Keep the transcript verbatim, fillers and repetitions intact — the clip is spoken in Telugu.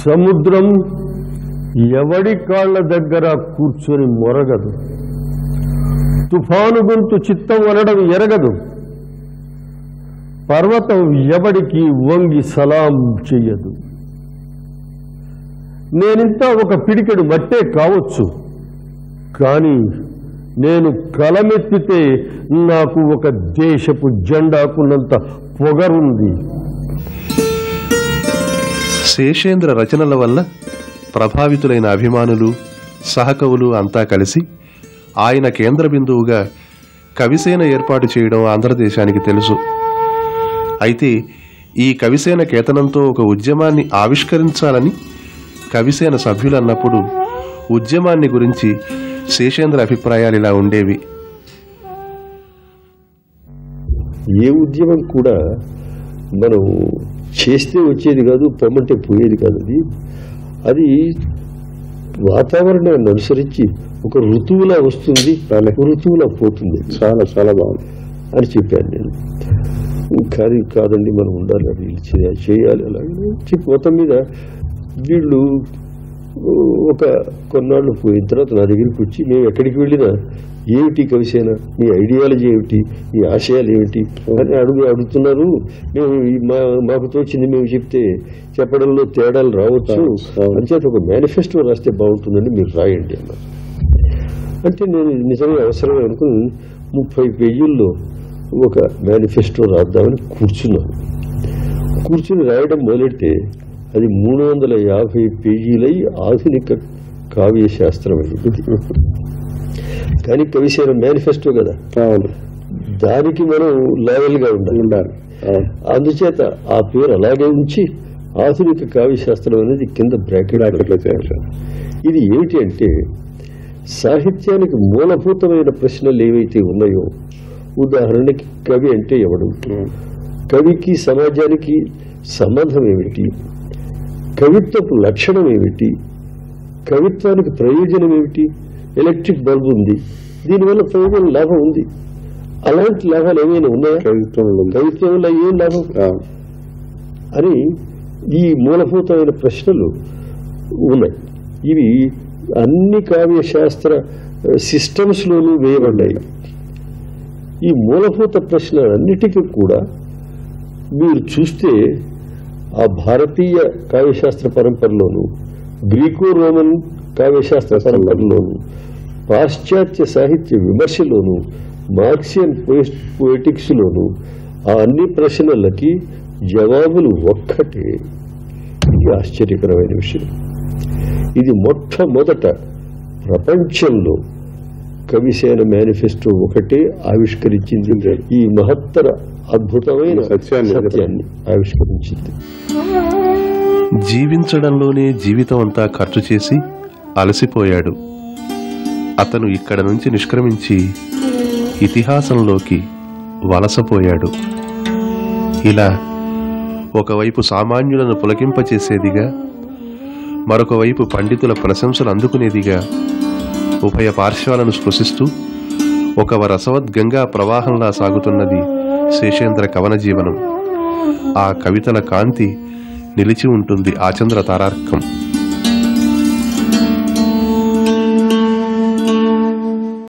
సముద్రం ఎవడి కాళ్ళ దగ్గర కూర్చొని మొరగదు, తుఫాను గొంతు చిత్తం అనడం ఎరగదు, పర్వతం ఎవడికి వంగి సలాం చెయ్యదు. నేనింత ఒక పిడికెడు మట్టే కావచ్చు, కానీ నేను కలమెత్తితే నాకు ఒక దేశపు జెండాకున్నంత పొగరుంది. శేషేంద్ర రచనల వల్ల ప్రభావితులైన అభిమానులు, సహకవులు అంతా కలిసి ఆయన కేంద్ర బిందువుగా కవిసేన ఏర్పాటు చేయడం ఆంధ్రదేశానికి తెలుసు. అయితే ఈ కవిసేన కేతనంతో ఒక ఉద్యమాన్ని ఆవిష్కరించాలని కవిసేన సభ్యులు అన్నప్పుడు ఉద్యమాన్ని గురించి శేషేంద్ర అభిప్రాయాలు ఇలా ఉండేవి. ఏ ఉద్యమం కూడా మనం చేస్తే వచ్చేది కాదు, పొమ్మంటే పోయేది కాదు. అది అది వాతావరణాన్ని అనుసరించి ఒక ఋతువులా వస్తుంది, ఋతువులా పోతుంది. చాలా చాలా బాగుంది అని చెప్పాను నేను. కానీ కాదండి, మనం ఉండాలి, అది చేయాలి అలాగే చెప్పి మొత్తం మీద వీళ్ళు ఒక కొన్నాళ్ళు పోయిన తర్వాత నా దగ్గరికి వచ్చి మేము ఎక్కడికి వెళ్ళినా ఏమిటి కవిసేన, మీ ఐడియాలజీ ఏమిటి, మీ ఆశయాలు ఏమిటి అని అడుగు అడుగుతున్నారు. మేము మా మాకు తోచింది మేము చెప్తే చెప్పడంలో తేడాలు రావచ్చు, అంచేత ఒక మేనిఫెస్టో రాస్తే బాగుంటుందండి, మీరు రాయండి అన్నారు. అంటే నేను నిజంగా అవసరమే అనుకుని ముప్పై పేజీల్లో ఒక మేనిఫెస్టో రాద్దామని కూర్చున్నాను. కూర్చుని రాయడం మొదలెడితే అది మూడు వందల యాభై పేజీలై ఆధునిక కావ్య శాస్త్రం అయింది. కానీ కవిసేన మేనిఫెస్టో కదా, దానికి మనం లాయల్గా ఉండాలి. అందుచేత ఆ పేరు అలాగే ఉంచి ఆధునిక కావ్య శాస్త్రం అనేది కింద బ్రాకెట్లో చేయాలి. ఇది ఏమిటి అంటే సాహిత్యానికి మూలభూతమైన ప్రశ్నలు ఏవైతే ఉన్నాయో, ఉదాహరణకి కవి అంటే ఎవడు, కవికి సమాజానికి సంబంధం ఏమిటి, కవిత్వపు లక్షణం ఏమిటి, కవిత్వానికి ప్రయోజనం ఏమిటి. ఎలక్ట్రిక్ బల్బ్ ఉంది, దీనివల్ల ప్రయోజనం లాభం ఉంది, అలాంటి లాభాలు ఏమైనా ఉన్నాయా కవిత్వంలో, కవిత్వం వల్ల ఏం లాభం అని ఈ మూలభూతమైన ప్రశ్నలు ఉన్నాయి. ఇవి అన్ని కావ్య శాస్త్ర సిస్టమ్స్లోనూ వేయబడ్డాయి. ఈ మూలభూత ప్రశ్నలన్నిటికీ కూడా మీరు చూస్తే ఆ భారతీయ కావ్యశాస్త్ర పరంపరలోను, గ్రీకో రోమన్ కావ్యశాస్త్ర పరంపరలోను, పాశ్చాత్య సాహిత్య విమర్శలోను, మార్క్సియన్ పోయిటిక్స్లోను ఆ అన్ని ప్రశ్నలకి జవాబులు ఒక్కటే. ఇది ఆశ్చర్యకరమైన విషయం. ఇది మొట్టమొదట ప్రపంచంలో కవిసేన మేనిఫెస్టో ఒకటే ఆవిష్కరించింది. ఈ మహత్తర అద్భుతమైన సత్యాన్ని ఆవిష్కరించింది. జీవించడంలోనే జీవితం అంతా ఖర్చు చేసి అలసిపోయాడు. అతను ఇక్కడ నుంచి నిష్క్రమించి ఇతిహాసంలోకి వలసపోయాడు. ఇలా ఒకవైపు సామాన్యులను పులకింపచేసేదిగా, మరొక వైపు పండితుల ప్రశంసలు అందుకునేదిగా ఉభయ పార్శ్వాలను స్పృశిస్తూ ఒక రసవద్గంగా ప్రవాహంలా సాగుతున్నది శేషేంద్ర కవన జీవనం. ఆ కవితల కాంతి నిలిచి ఉంటుంది ఆచంద్ర తారార్కం.